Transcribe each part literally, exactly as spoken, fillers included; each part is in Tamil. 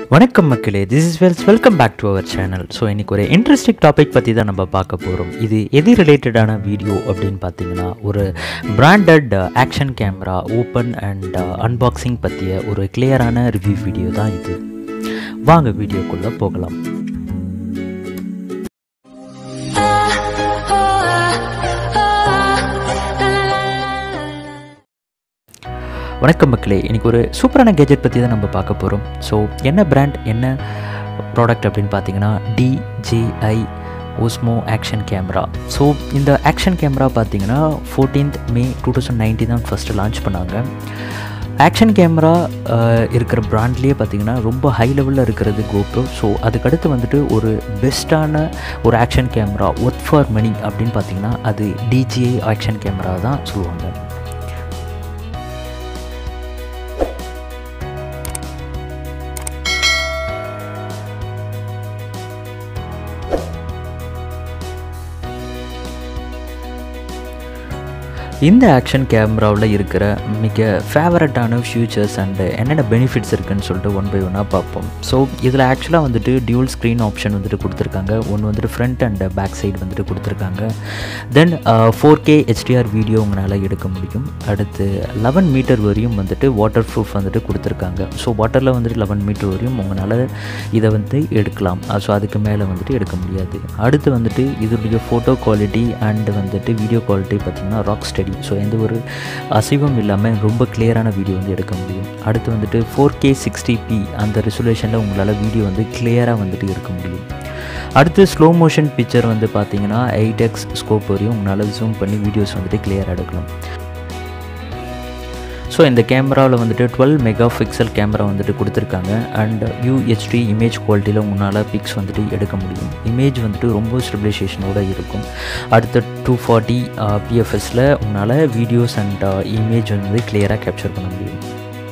வணக்கம் மக்களே, this is Wells welcome back to our channel. So இன்றைக்கி ஒரு இன்ட்ரெஸ்டிங் டாபிக் பற்றி தான் நம்ம பார்க்க போகிறோம். இது எது ரிலேட்டடான வீடியோ அப்படின்னு பார்த்தீங்கன்னா, ஒரு branded action camera open and unboxing பற்றிய ஒரு கிளியரான ரிவ்யூ வீடியோ தான் இது. வாங்க வீடியோக்குள்ளே போகலாம். வணக்கம் மக்களே, இன்றைக்கி ஒரு சூப்பரான கேஜெட் பற்றி தான் நம்ம பார்க்க போகிறோம். ஸோ என்ன பிராண்ட், என்ன ப்ராடக்ட் அப்படின்னு பார்த்தீங்கன்னா D J I Osmo action camera. So இந்த ஆக்ஷன் கேமரா பார்த்தீங்கன்னா fourteenth May two thousand nineteen தான் ஃபஸ்ட்டு லான்ச் பண்ணாங்க. ஆக்ஷன் கேமரா இருக்கிற ப்ராண்ட்லேயே பார்த்திங்கன்னா ரொம்ப ஹை லெவலில் இருக்கிறது கோப்ரோ. ஸோ அதுக்கடுத்து வந்துட்டு ஒரு பெஸ்ட்டான ஒரு action camera worth for money அப்படின்னு பார்த்திங்கன்னா அது D J I action camera தான் சொல்லுவாங்க. இந்த ஆக்ஷன் கேமராவில் இருக்கிற மிக ஃபேவரட்டான ஃபியூச்சர்ஸ் அண்டு என்னென்ன பெனிஃபிட்ஸ் இருக்குதுன்னு சொல்லிட்டு ஒன் பை ஒன்னாக பார்ப்போம். ஸோ இதில் ஆக்சுவலாக வந்துட்டு டியூல் ஸ்க்ரீன் ஆப்ஷன் வந்துட்டு கொடுத்துருக்காங்க. ஒன்று வந்துட்டு ஃப்ரண்ட் அண்ட் பேக் சைடு வந்துட்டு கொடுத்துருக்காங்க. Then four K HDR video உங்களால் எடுக்க முடியும். அடுத்து லெவன் மீட்டர் வரையும் வந்துட்டு வாட்டர் ப்ரூஃப் வந்துட்டு கொடுத்துருக்காங்க. ஸோ வாட்டரில் வந்துட்டு லெவன் மீட்டர் வரையும் உங்களால் இதை வந்து எடுக்கலாம். ஸோ அதுக்கு மேலே வந்துட்டு எடுக்க முடியாது. அடுத்து வந்துட்டு இதோடைய ஃபோட்டோ குவாலிட்டி அண்டு வந்துட்டு வீடியோ குவாலிட்டி பார்த்திங்கன்னா ராக் ஸ்டடி. ஸோ எந்த ஒரு அசைவும் இல்லாமல் ரொம்ப கிளியரான வீடியோ வந்து எடுக்க முடியும். அடுத்து வந்துட்டு ஃபோர் கே சிக்ஸ்டி பி அந்த ரெசல்யூஷனில் உங்களால் வீடியோ வந்து கிளியராக வந்துட்டு எடுக்க முடியும். அடுத்து ஸ்லோ மோஷன் பிக்சர் வந்து பார்த்தீங்கன்னா எயிட் எக்ஸ் ஸ்கோப் வரையும் உங்களால் ஜூம் பண்ணி வீடியோஸ் வந்துட்டு கிளியராக எடுக்கலாம். ஸோ இந்த கேமராவில் வந்துட்டு டுவெல் மெகா பிக்சல் கேமரா வந்துட்டு கொடுத்துருக்காங்க. அண்ட் யூஹெச்டி இமேஜ் குவாலிட்டியில் உங்களால் பிக்ஸ் வந்துட்டு எடுக்க முடியும். இமேஜ் வந்துட்டு ரொம்ப ஸ்டெபிலைசேஷனோடு இருக்கும். அடுத்த டூ ஃபார்ட்டி பிஎஃப்எஸில் உங்களால் வீடியோஸ் அண்ட் இமேஜ் வந்து கிளியராக கேப்சர் பண்ண முடியும்.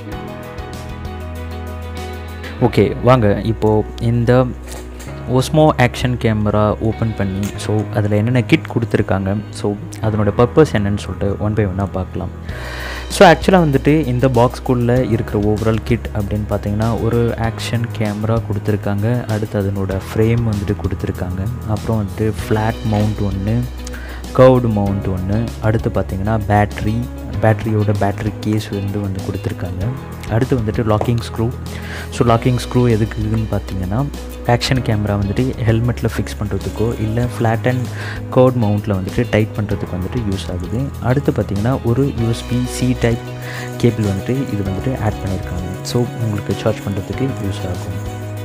ஓகே வாங்க இப்போது இந்த ஓஸ்மோ ஆக்ஷன் கேமரா ஓப்பன் பண்ணி ஸோ அதில் என்னென்ன கிட் கொடுத்துருக்காங்க, ஸோ அதனோட பர்பஸ் என்னன்னு சொல்லிட்டு ஒன் பை ஒன்னாக பார்க்கலாம். ஸோ ஆக்சுவலாக வந்துட்டு இந்த பாக்ஸ்குள்ளே இருக்கிற ஓவரால் கிட் அப்படின்னு பார்த்தீங்கன்னா ஒரு ஆக்ஷன் கேமரா கொடுத்துருக்காங்க. அடுத்து அதனோட ஃப்ரேம் வந்துட்டு கொடுத்துருக்காங்க. அப்புறம் வந்துட்டு ஃப்ளாட் மவுண்ட் ஒன்று, கர்வ்டு மவுண்ட் ஒன்று, அடுத்து பார்த்திங்கன்னா பேட்ரி பேட்ரியோட பேட்ரி கேஸ் வந்து வந்து கொடுத்துருக்காங்க. அடுத்து வந்துட்டு locking screw. So locking screw எதுக்குன்னு பார்த்தீங்கன்னா ஆக்ஷன் கேமரா வந்துட்டு ஹெல்மெட்டில் ஃபிக்ஸ் பண்ணுறதுக்கோ இல்லை ஃப்ளாட் அண்ட் கர்வ்ட் மவுண்ட்டில் வந்துட்டு டைட் பண்ணுறதுக்கு வந்துட்டு யூஸ் ஆகுது. அடுத்து பார்த்திங்கன்னா ஒரு யூஎஸ்பி சி டைப் கேபிள் வந்துட்டு இது வந்துட்டு ஆட் பண்ணியிருக்காங்க. ஸோ உங்களுக்கு சார்ஜ் பண்ணுறதுக்கு யூஸ் ஆகும்.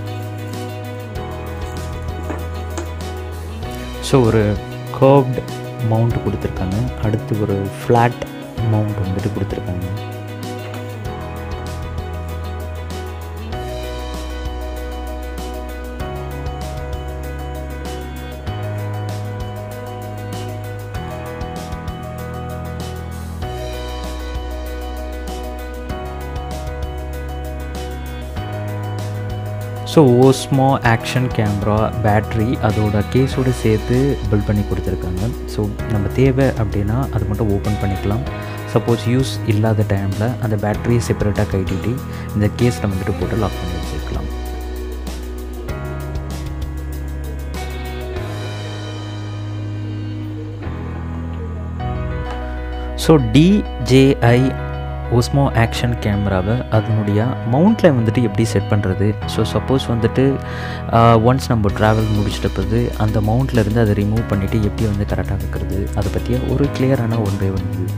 ஸோ ஒரு கர்வ்ட் மவுண்ட் கொடுத்துருக்காங்க. அடுத்து ஒரு ஃப்ளாட் மவுண்ட் வந்துட்டு கொடுத்துருக்காங்க. So Osmo action camera battery அதோட கேஸோடு சேர்த்து பில்ட் பண்ணி கொடுத்துருக்காங்க. ஸோ நம்ம தேவை அப்படின்னா அது மட்டும் ஓப்பன் பண்ணிக்கலாம். சப்போஸ் யூஸ் இல்லாத டைமில் அந்த பேட்டரியை செப்பரேட்டாக கட்டிட்டு இந்த கேஸில் வந்துட்டு போட்டு லாக் பண்ணி வச்சுருக்கலாம். So D J I Osmo action கேமராவை அதனுடைய மவுண்ட்டில் வந்துட்டு எப்படி செட் பண்ணுறது, ஸோ சப்போஸ் வந்துட்டு ஒன்ஸ் நம்ம ட்ராவல் முடிச்சிட்ட பிறகு அந்த மவுண்ட்டில் இருந்து அதை ரிமூவ் பண்ணிவிட்டு எப்படி வந்து கரெக்டாக வைக்கிறது அதை பற்றிய ஒரு கிளியரான ஒன் பை ஒன் வியூ.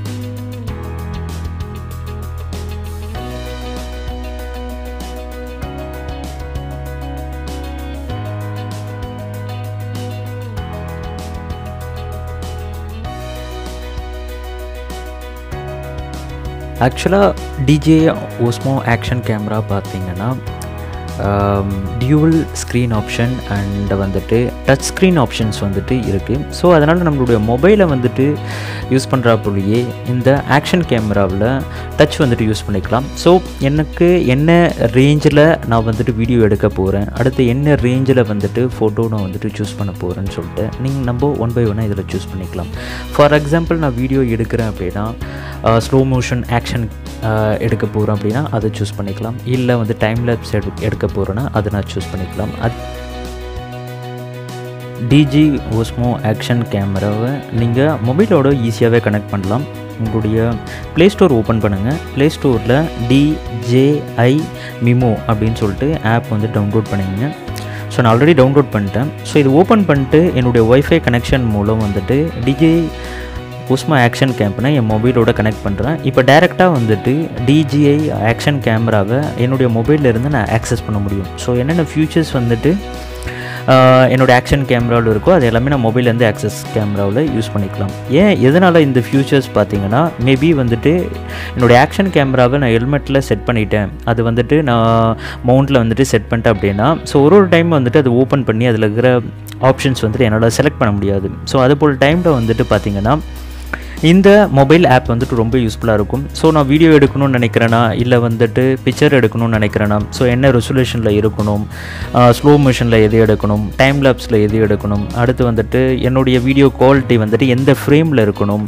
ஆக்சுவலாக D J I Osmo action camera பார்த்திங்கன்னா டியூவல் ஸ்க்ரீன் ஆப்ஷன் அண்ட் வந்துட்டு டச் ஸ்க்ரீன் ஆப்ஷன்ஸ் வந்துட்டு இருக்குது. ஸோ அதனால் நம்மளுடைய மொபைலை வந்துட்டு யூஸ் பண்ணுறப்பொழுயே இந்த ஆக்ஷன் கேமராவில் டச் வந்துட்டு யூஸ் பண்ணிக்கலாம். ஸோ எனக்கு என்ன ரேஞ்சில் நான் வந்துட்டு வீடியோ எடுக்க போகிறேன், அடுத்து என்ன ரேஞ்சில் வந்துட்டு ஃபோட்டோ நான் வந்துட்டு சூஸ் பண்ண போகிறேன்னு சொல்லிட்டு நீங்கள் நம்ம ஒன் பை ஒன்னாக இதில் சூஸ் பண்ணிக்கலாம். ஃபார் எக்ஸாம்பிள் நான் வீடியோ எடுக்கிறேன் அப்படின்னா ஸ்லோ மோஷன் ஆக்ஷன் எடுக்க போகிறோம் அப்படின்னா அதை சூஸ் பண்ணிக்கலாம். இல்லை வந்து டைம் லேப்ஸ் எடு எடுக்க போகிறேன்னா அதை நான் சூஸ் பண்ணிக்கலாம். அது டிஜி ஓஸ்மோ ஆக்ஷன் கேமராவை நீங்கள் மொபைலோட ஈஸியாகவே கனெக்ட் பண்ணலாம். உங்களுடைய ப்ளே ஸ்டோர் ஓப்பன் பண்ணுங்கள். ப்ளே ஸ்டோரில் டிஜேஐ மிமோ அப்படின்னு சொல்லிட்டு ஆப் வந்து டவுன்லோட் பண்ணிங்க. ஸோ நான் ஆல்ரெடி டவுன்லோட் பண்ணிட்டேன். ஸோ இது ஓப்பன் பண்ணிட்டு என்னுடைய ஒய்ஃபை கனெக்ஷன் மூலம் வந்துட்டு டிஜே ஓஸ்மோ ஆக்ஷன் கேம்பனை என் மொபைலோட கனெக்ட் பண்ணுறேன். இப்போ டேரெக்டாக வந்துட்டு டிஜிஐ ஆக்ஷன் கேமராவை என்னுடைய மொபைலிருந்து நான் ஆக்சஸ் பண்ண முடியும். ஸோ என்னென்ன ஃபியூச்சர்ஸ் வந்துட்டு என்னோடய ஆக்ஷன் கேமராவில் இருக்கோ அது எல்லாமே நான் மொபைல்லேருந்து ஆக்சஸ் கேமராவில் யூஸ் பண்ணிக்கலாம். ஏன் எதனால் இந்த ஃபியூச்சர்ஸ் பார்த்தீங்கன்னா, மேபி வந்துட்டு என்னோடய ஆக்ஷன் கேமராவை நான் ஹெல்மெட்டில் செட் பண்ணிட்டேன், அது வந்துட்டு நான் மவுண்டில் வந்துட்டு செட் பண்ணிட்டேன் அப்படின்னா, ஸோ ஒரு ஒரு டைம் வந்துட்டு அது ஓப்பன் பண்ணி அதில் இருக்கிற ஆப்ஷன்ஸ் வந்துட்டு என்னால் செலக்ட் பண்ண முடியாது. ஸோ அது போல் டைமில் வந்துட்டு பார்த்திங்கன்னா இந்த மொபைல் ஆப் வந்துட்டு ரொம்ப யூஸ்ஃபுல்லாக இருக்கும். ஸோ நான் வீடியோ எடுக்கணும்னு நினைக்கிறேன்னா, இல்லை வந்துட்டு பிக்சர் எடுக்கணும்னு நினைக்கிறேன்னா, ஸோ என்ன ரெசல்யூஷனில் இருக்கணும், ஸ்லோ மோஷனில் எது எடுக்கணும், டைம் லேப்ஸில் எது எடுக்கணும், அடுத்து வந்துட்டு என்னுடைய வீடியோ குவாலிட்டி வந்துட்டு எந்த ஃப்ரேமில் இருக்கணும்,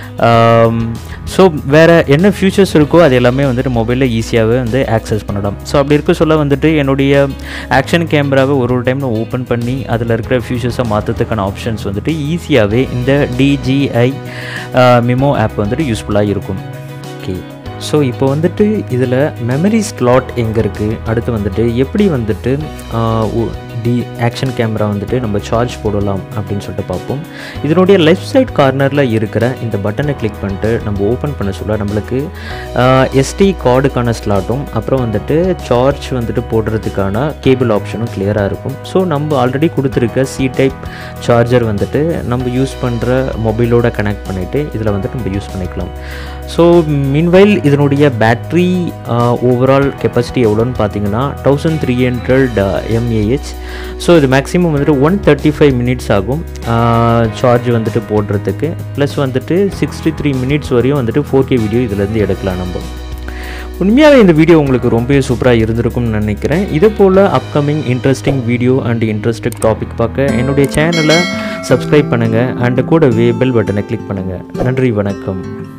ஸோ வேறு என்ன ஃபியூச்சர்ஸ் இருக்கோ அது எல்லாமே வந்துட்டு மொபைலில் ஈஸியாகவே வந்து ஆக்சஸ் பண்ணலாம். ஸோ அப்படி இருக்க சொல்ல வந்துட்டு என்னுடைய ஆக்ஷன் கேமராவை ஒரு ஒரு டைம் நான் ஓப்பன் பண்ணி அதில் இருக்கிற ஃபியூச்சர்ஸை மாற்றத்துக்கான ஆப்ஷன்ஸ் வந்துட்டு ஈஸியாகவே இந்த டிஜிஐ மிமோ ஆப் வந்துட்டு யூஸ்ஃபுல்லாக இருக்கும். ஓகே, ஸோ இப்போ வந்துட்டு இதில் மெமரி ஸ்லாட் எங்கே இருக்குது, அடுத்து வந்துட்டு எப்படி வந்துட்டு டி ஆக்ஷன் கேமரா வந்துட்டு நம்ம சார்ஜ் போடலாம் அப்படின்னு சொல்லிட்டு பார்ப்போம். இதனுடைய லெஃப்ட் சைட் கார்னரில் இருக்கிற இந்த பட்டனை கிளிக் பண்ணிட்டு நம்ம ஓப்பன் பண்ண சொல்ல நம்மளுக்கு எஸ்டி கார்டுக்கான ஸ்லாட்டும் அப்புறம் வந்துட்டு சார்ஜ் வந்துட்டு போடுறதுக்கான கேபிள் ஆப்ஷனும் கிளியராக இருக்கும். ஸோ நம்ம ஆல்ரெடி கொடுத்துருக்க சி டைப் சார்ஜர் வந்துட்டு நம்ம யூஸ் பண்ணுற மொபைலோட கனெக்ட் பண்ணிவிட்டு இதில் வந்துட்டு நம்ம யூஸ் பண்ணிக்கலாம். ஸோ மீன்வைல் இதனுடைய பேட்ரி ஓவரால் கெப்பாசிட்டி எவ்வளோன்னு பார்த்தீங்கன்னா thousand three hundred mAh. So இது மேக்ஸிமம் வந்துட்டு ஒன் தேர்ட்டி ஃபைவ் மினிட்ஸ் ஆகும் சார்ஜ் வந்துட்டு போடுறதுக்கு. ப்ளஸ் வந்துட்டு சிக்ஸ்டி த்ரீ மினிட்ஸ் வரையும் வந்துட்டு ஃபோர் கே வீடியோ இதிலேருந்து எடுக்கலாம் நம்ம. உண்மையாகவே இந்த வீடியோ உங்களுக்கு ரொம்பவே சூப்பராக இருந்திருக்கும்னு நினைக்கிறேன். இதே போல் upcoming interesting video and interesting topic பார்க்க என்னுடைய சேனலை சப்ஸ்கிரைப் பண்ணுங்கள் அண்ட் கூடவே பெல் பட்டனை கிளிக் பண்ணுங்கள். நன்றி, வணக்கம்.